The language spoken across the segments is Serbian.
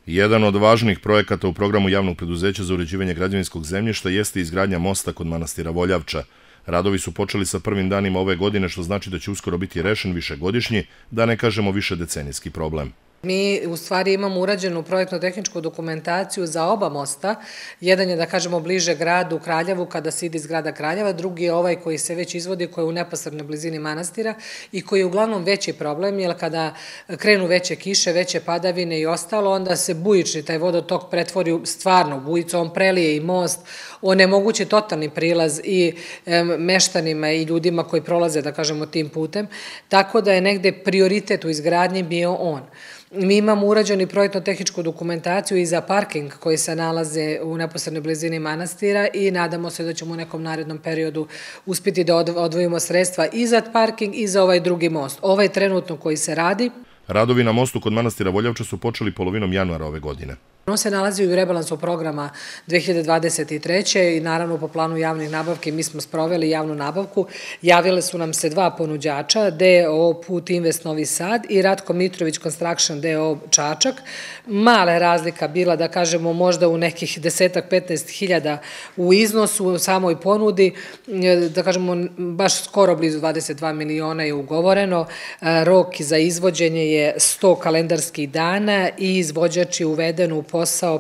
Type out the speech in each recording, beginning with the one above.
Jedan od važnih projekata u programu javnog preduzeća za uređivanje građevinskog zemljišta jeste izgradnja mosta kod manastira Voljavča. Radovi su počeli sa prvim danima ove godine, što znači da će uskoro biti rešen višegodišnji, da ne kažemo višedecenijski problem. Mi u stvari imamo urađenu projektno-tehničku dokumentaciju za oba mosta. Jedan je, da kažemo, bliže gradu Kraljevu, kada se ide iz grada Kraljeva, drugi je ovaj koji se već izvodi, koji je u neposrednoj blizini manastira i koji je uglavnom veći problem, jer kada krenu veće kiše, veće padavine i ostalo, onda se bujični taj vodotok pretvori u stvarno bujicu, on prelije i most, onemogući totalni prilaz i meštanima i ljudima koji prolaze, da kažemo, tim putem, tako da je negde prioritet u izgradnji bio on. Mi imamo urađenu projektno-tehničku dokumentaciju i za parking koji se nalaze u neposrednoj blizini manastira i nadamo se da ćemo u nekom narednom periodu uspjeti da odvojimo sredstva i za parking i za ovaj drugi most. Ovaj trenutno koji se radi. Radovi na mostu kod manastira Voljavča su počeli polovinom januara ove godine. On se nalazi u rebalansu programa 2023. i naravno po planu javnih nabavki mi smo sproveli javnu nabavku. Javile su nam se dva ponuđača, DO Put Invest Novi Sad i Ratko Mitrović Construction DO Čačak. Mala razlika bila, da kažemo, možda u nekih 10-15 hiljada u iznosu, u samoj ponudi, da kažemo, baš skoro blizu 22 miliona je ugovoreno. Rok za izvođenje je 100 kalendarskih dana i izvođač je uveden u posao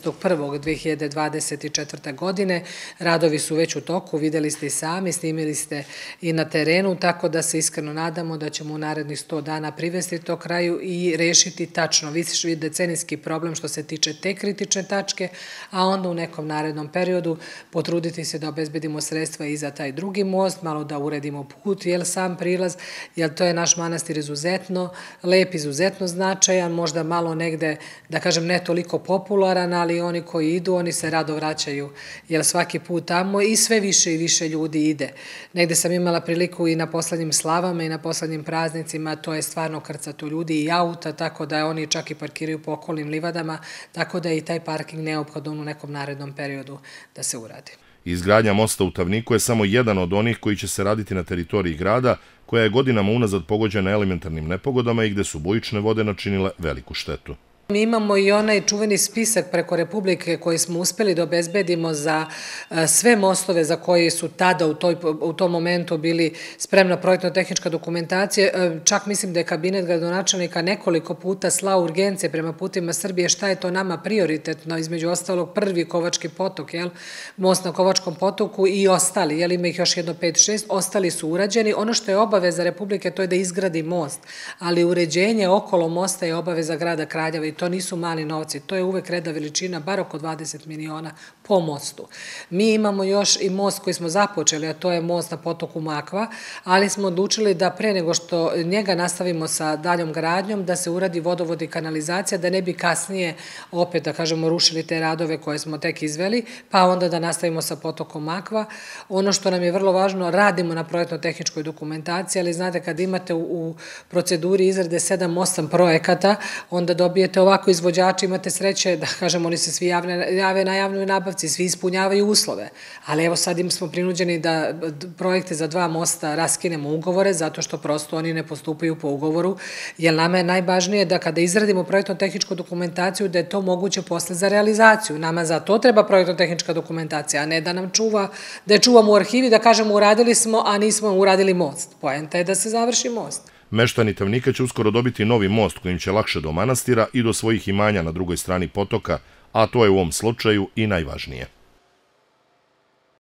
15.1.2024. godine. Radovi su već u toku, videli ste i sami, snimili ste i na terenu, tako da se iskreno nadamo da ćemo u narednih 100 dana privesti to kraju i rešiti tačno višedecenijski problem što se tiče te kritične tačke, a onda u nekom narednom periodu potruditi se da obezbedimo sredstva i za taj drugi most, malo da uredimo put, jer sam prilaz, jer to je naš manastir izuzetno lep, izuzetno značajan, možda malo negde, da kažem, ne toliko popularan, ali oni koji idu, oni se rado vraćaju, jer svaki put tamo i sve više i više ljudi ide. Negde sam imala priliku i na poslednjim slavama i na poslednjim praznicima, to je stvarno krcato ljudi i auta, tako da oni čak i parkiraju po okolnim livadama, tako da je i taj parking neophodan u nekom narednom periodu da se uradi. Izgradnja mosta u Tavniku je samo jedan od onih koji će se raditi na teritoriji grada, koja je godinama unazad pogođena elementarnim nepogodama i gde su bujične vode načinile veliku štetu. Mi imamo i onaj čuveni spisak preko Republike koji smo uspeli da obezbedimo za sve mostove za koji su tada u tom momentu bili spremna projektno-tehnička dokumentacija. Čak mislim da je kabinet gradonačelnika nekoliko puta slao urgencije prema Putima Srbije šta je to nama prioritetno, između ostalog prvi Kovački potok, most na Kovačkom potoku i ostali, ima ih još jedno 5-6, ostali su urađeni. Ono što je obaveza Republike to je da izgradi most, ali uređenje okolo mosta je obaveza grada Kraljeva i to nisu mali novci, to je uvek reda veličina, bar oko 20 miliona po mostu. Mi imamo još i most koji smo započeli, a to je most na potoku Makva, ali smo odlučili da pre nego što njega nastavimo sa daljom gradnjom, da se uradi vodovod i kanalizacija, da ne bi kasnije opet, da kažemo, rušili te radove koje smo tek izveli, pa onda da nastavimo sa potokom Makva. Ono što nam je vrlo važno, radimo na projektno-tehničkoj dokumentaciji, ali znate, kad imate u proceduri izrade 7-8 projekata, onda dobijete ovako izvođači, imate sreće, da kažem, oni se svi jave na javnoj nabavci, svi ispunjavaju uslove, ali evo sad im smo prinuđeni da projekte za 2 mosta raskinemo ugovore, zato što prosto oni ne postupaju po ugovoru, jer nama je najvažnije da kada izradimo projektno-tehničku dokumentaciju, da je to moguće posle za realizaciju. Nama za to treba projektno-tehnička dokumentacija, a ne da nam da je čuvamo u arhivi, da kažemo uradili smo, a nismo uradili most. Poenta je da se završi most. Meštani Tavnika će uskoro dobiti novi most kojim će lakše do manastira i do svojih imanja na drugoj strani potoka, a to je u ovom slučaju i najvažnije.